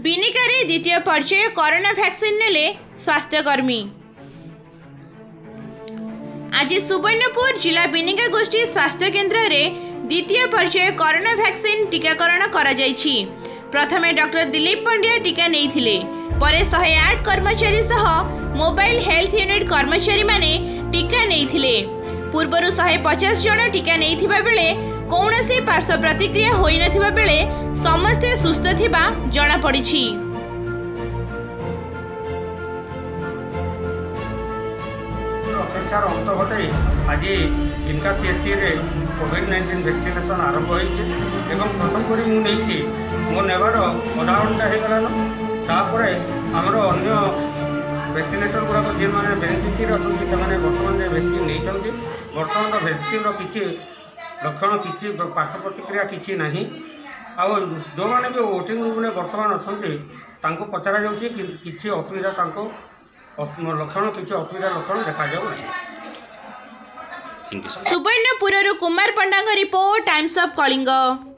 बिनिकारे द्वितीय पर्याय corona vaccine नेले स्वास्थ्यकर्मी। आज सुवर्णपुर जिला बिनिका गोष्ठी स्वास्थ्य केन्द्र में द्वितीय पर्याय कोरोना वैक्सीन टीकाकरण करा जायछि। प्रथमे डॉक्टर दिलीप पंड्या टीका नहीं परे 108 कर्मचारी सह मोबाइल हेल्थ यूनिट कर्मचारी माने टीका नहीं। पूर्वर 150 जन टीका नहीं बेले कौनसी पार्श्व प्रतिक्रिया होई नथिबा बेले समस्ते सुस्थ थिबा जणा पड़िछि। अपेक्षार अंत घटाई आज इनका सीएचसी रे कोविड-19 वैक्सीनेशन आरंभ होइछे एवं प्रथम करी मु नेइछि मो नेबार अधा घंटा हो गलान। तापर आमर अन्य वैक्सीनेटर गुड़ाक जे मैंने बेनिफिशियरी अच्छे से बर्तमान वैक्सीन नहीं। बर्तमान वैक्सीन किसी लक्षण किसी पार्श्व प्रतिक्रिया किसी ना जो मैंने भी वोटिंग रूम में बर्तमान अच्छा पचरा जाऊँगी किसी असुविधा लक्षण किसी असुविधा लक्षण देखा जाऊ। Subarnapur Kumar Panda report, Times of Kalinga.